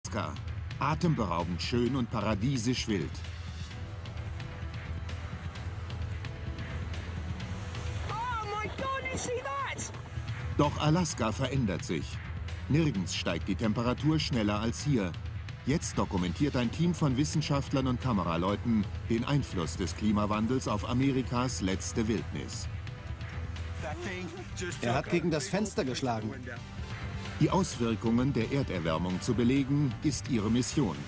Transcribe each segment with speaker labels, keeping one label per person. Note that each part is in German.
Speaker 1: Alaska. Atemberaubend schön und paradiesisch wild. Doch Alaska verändert sich. Nirgends steigt die Temperatur schneller als hier. Jetzt dokumentiert ein Team von Wissenschaftlern und Kameraleuten den Einfluss des Klimawandels auf Amerikas letzte Wildnis.
Speaker 2: Er hat gegen das Fenster geschlagen.
Speaker 1: Die Auswirkungen der Erderwärmung zu belegen, ist ihre Mission.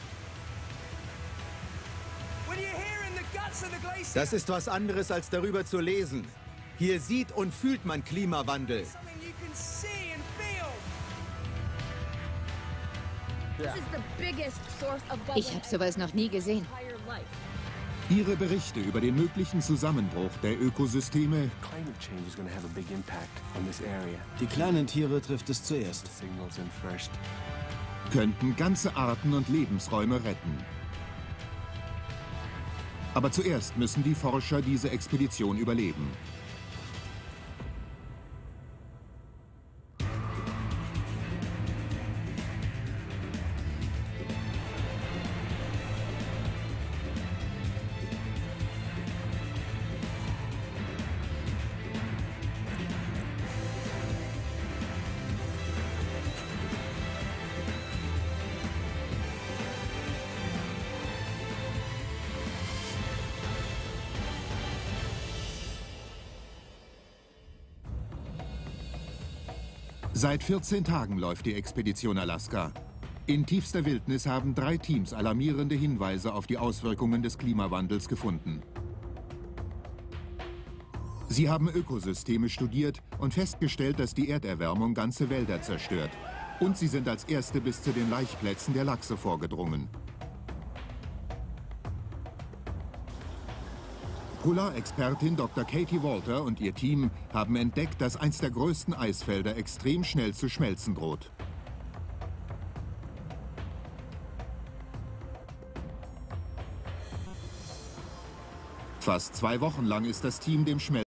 Speaker 3: Das ist was anderes, als darüber zu lesen. Hier sieht und fühlt man Klimawandel.
Speaker 4: Ich habe sowas noch nie gesehen.
Speaker 1: Ihre Berichte über den möglichen Zusammenbruch der Ökosysteme
Speaker 2: Die kleinen Tiere trifft es zuerst.
Speaker 1: könnten ganze Arten und Lebensräume retten. Aber zuerst müssen die Forscher diese Expedition überleben. Seit 14 Tagen läuft die Expedition Alaska. In tiefster Wildnis haben 3 Teams alarmierende Hinweise auf die Auswirkungen des Klimawandels gefunden. Sie haben Ökosysteme studiert und festgestellt, dass die Erderwärmung ganze Wälder zerstört. Und sie sind als Erste bis zu den Laichplätzen der Lachse vorgedrungen. Polarexpertin Dr. Katie Walter und ihr Team haben entdeckt, dass eins der größten Eisfelder extrem schnell zu schmelzen droht. Fast 2 Wochen lang ist das Team dem Schmelzen